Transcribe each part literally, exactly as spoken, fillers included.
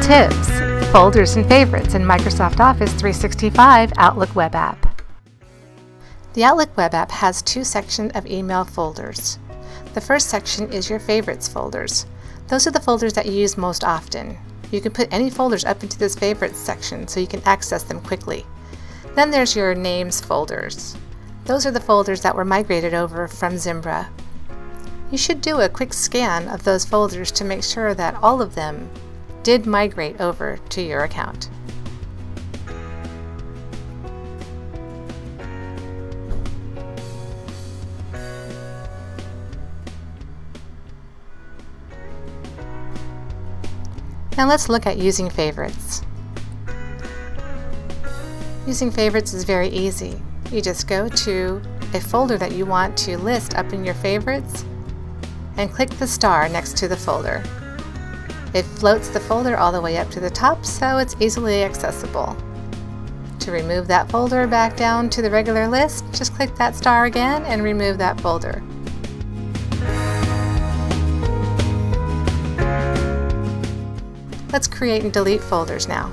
tips, folders and favorites in Microsoft Office three sixty-five Outlook web app. The Outlook web app has two sections of email folders. The first section is your favorites folders. Those are the folders that you use most often. You can put any folders up into this favorites section so you can access them quickly. Then there's your names folders. Those are the folders that were migrated over from Zimbra. You should do a quick scan of those folders to make sure that all of them did migrate over to your account. Now let's look at using favorites. Using favorites is very easy. You just go to a folder that you want to list up in your favorites and click the star next to the folder. It floats the folder all the way up to the top, so it's easily accessible. To remove that folder back down to the regular list, just click that star again and remove that folder. Let's create and delete folders now.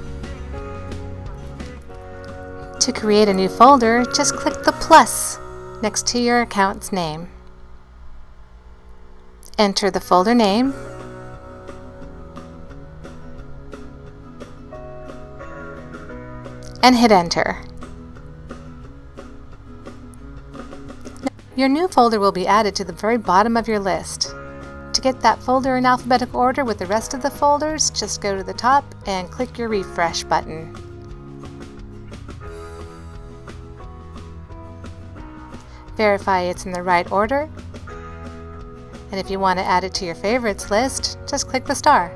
To create a new folder, just click the plus next to your account's name. Enter the folder name, and hit enter. Your new folder will be added to the very bottom of your list. To get that folder in alphabetical order with the rest of the folders, just go to the top and click your refresh button. Verify it's in the right order, and if you want to add it to your favorites list, just click the star.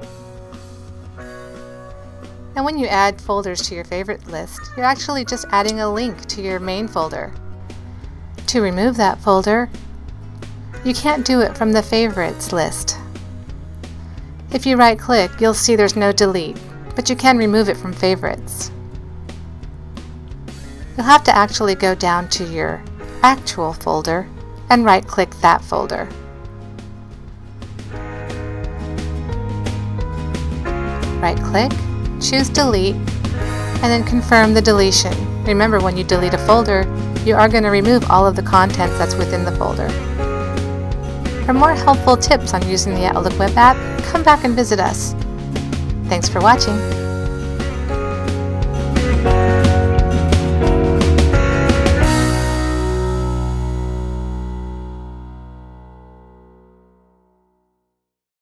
And when you add folders to your favorite list, you're actually just adding a link to your main folder. To remove that folder, you can't do it from the favorites list. If you right click, you'll see there's no delete, but you can remove it from favorites. You'll have to actually go down to your actual folder and right click that folder. Right click, choose delete, and then confirm the deletion. Remember, when you delete a folder, you are going to remove all of the contents that's within the folder. For more helpful tips on using the Outlook web app, come back and visit us. Thanks for watching.